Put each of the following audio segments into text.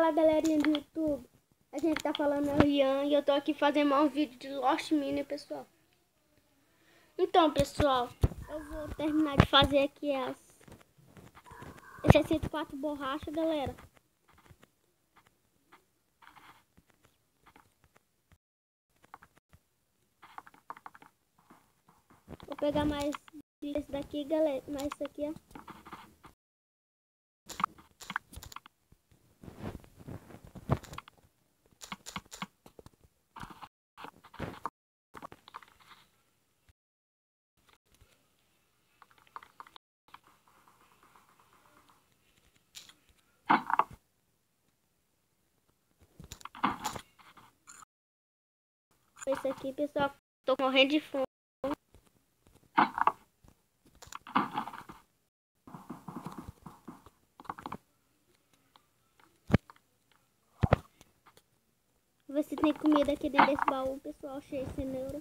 Fala, galerinha do YouTube. A gente tá falando é o Ian e eu tô aqui fazendo mais um vídeo de Lost Mine, pessoal. Então, pessoal, eu vou terminar de fazer aqui as 64 borrachas, galera. Vou pegar mais esse daqui, galera. Mais isso aqui, ó. Esse aqui, pessoal, tô morrendo de fome. Vou ver se tem comida aqui dentro desse baú, pessoal. Cheio de cenoura.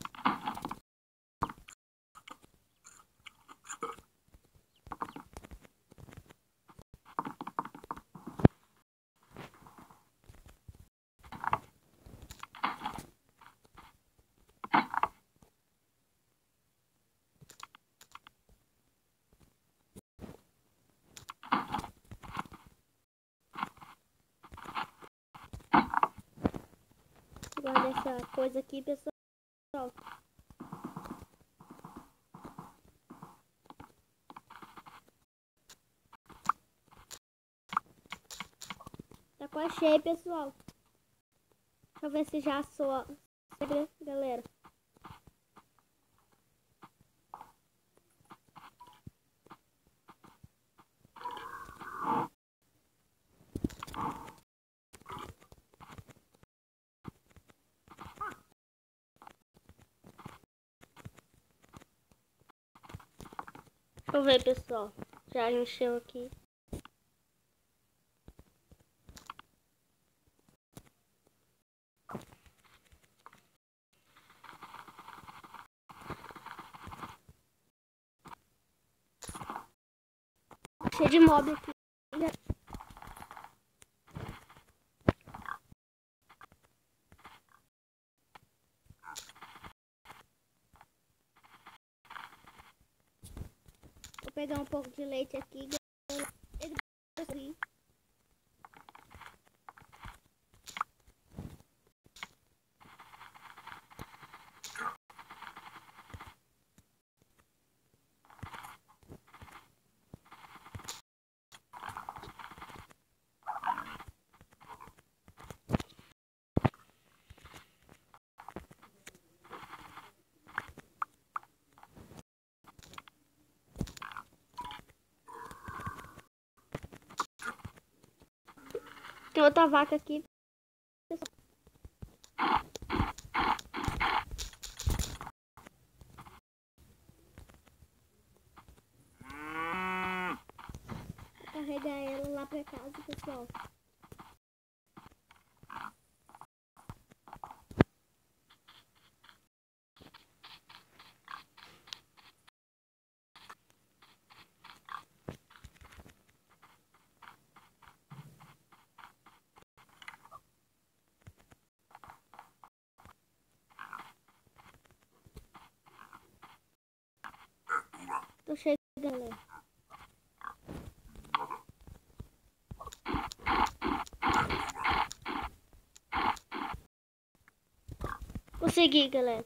Guarda essa coisa aqui, pessoal. Tá quase cheio, pessoal. Deixa eu ver se já soa, galera. Deixa eu ver, pessoal. Já encheu aqui. Cheio de mob aqui. Vou pegar um pouco de leite aqui. Tem outra vaca aqui. Vou carregar ela lá pra casa, pessoal. Tô chegando, galera. Consegui, galera.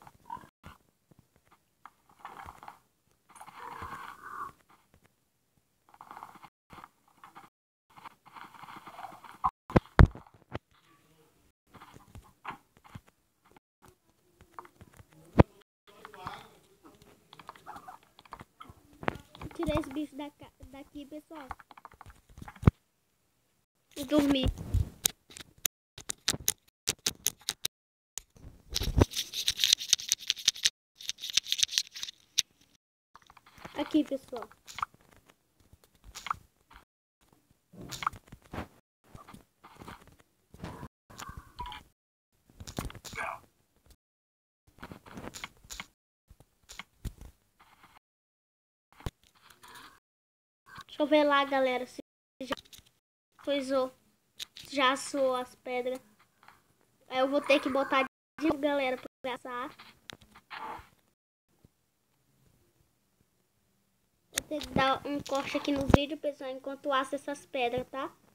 Tirei esse bicho daqui, pessoal. E dormi. Aqui, pessoal. Deixa eu ver lá, galera, se já coisou. Já assou as pedras. Aí eu vou ter que botar de novo, galera, pra assar. Vou ter que dar um corte aqui no vídeo, pessoal, enquanto assa essas pedras, tá?